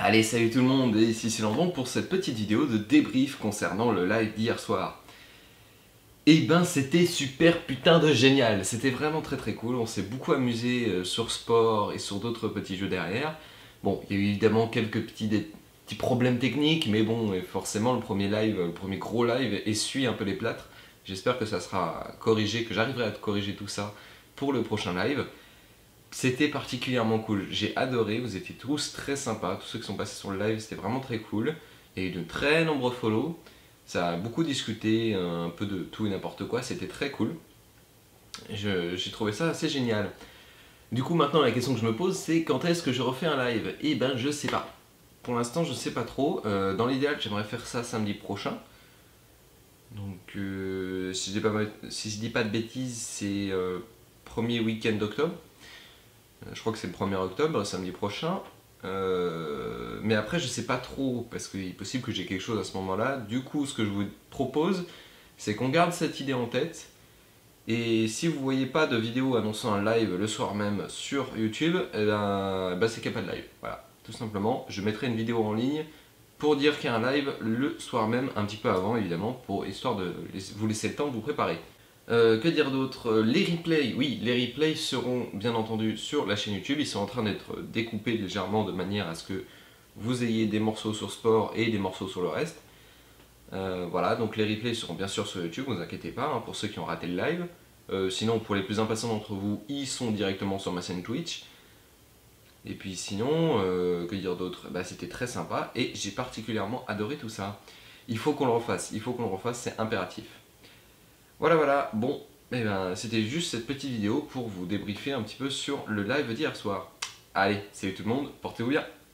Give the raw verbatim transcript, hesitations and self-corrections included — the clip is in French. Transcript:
Allez, salut tout le monde, et ici c'est Landon pour cette petite vidéo de débrief concernant le live d'hier soir. Et ben c'était super putain de génial, c'était vraiment très très cool, on s'est beaucoup amusé euh, sur Sport et sur d'autres petits jeux derrière. Bon, il y a eu évidemment quelques petits, des, petits problèmes techniques, mais bon, forcément le premier live, le premier gros live essuie un peu les plâtres. J'espère que ça sera corrigé, que j'arriverai à corriger tout ça pour le prochain live. C'était particulièrement cool, j'ai adoré, vous étiez tous très sympas, tous ceux qui sont passés sur le live, c'était vraiment très cool. Il y a eu de très nombreux follow, ça a beaucoup discuté, un peu de tout et n'importe quoi, c'était très cool. Je- J'ai trouvé ça assez génial. Du coup maintenant la question que je me pose c'est quand est-ce que je refais un live? Et ben je sais pas. Pour l'instant je sais pas trop, Euh, dans l'idéal j'aimerais faire ça samedi prochain. Donc euh, si, je dis pas, si je dis pas de bêtises c'est euh, premier week-end d'octobre. Je crois que c'est le premier octobre, samedi prochain. Euh, mais après, je sais pas trop, parce qu'il est possible que j'ai quelque chose à ce moment-là. Du coup, ce que je vous propose, c'est qu'on garde cette idée en tête. Et si vous voyez pas de vidéo annonçant un live le soir même sur YouTube, eh ben, eh ben, c'est qu'il n'y a pas de live. Voilà, tout simplement. Je mettrai une vidéo en ligne pour dire qu'il y a un live le soir même, un petit peu avant évidemment, pour histoire de vous laisser le temps de vous préparer. Euh, que dire d'autre? Les replays, oui, les replays seront bien entendu sur la chaîne YouTube. Ils sont en train d'être découpés légèrement de manière à ce que vous ayez des morceaux sur Sport et des morceaux sur le reste. Euh, voilà, donc les replays seront bien sûr sur YouTube, ne vous inquiétez pas, hein, pour ceux qui ont raté le live. Euh, sinon, pour les plus impatients d'entre vous, ils sont directement sur ma chaîne Twitch. Et puis sinon, euh, que dire d'autre? Bah, c'était très sympa et j'ai particulièrement adoré tout ça. Il faut qu'on le refasse, il faut qu'on le refasse, c'est impératif. Voilà, voilà, bon, eh ben, c'était juste cette petite vidéo pour vous débriefer un petit peu sur le live d'hier soir. Allez, salut tout le monde, portez-vous bien!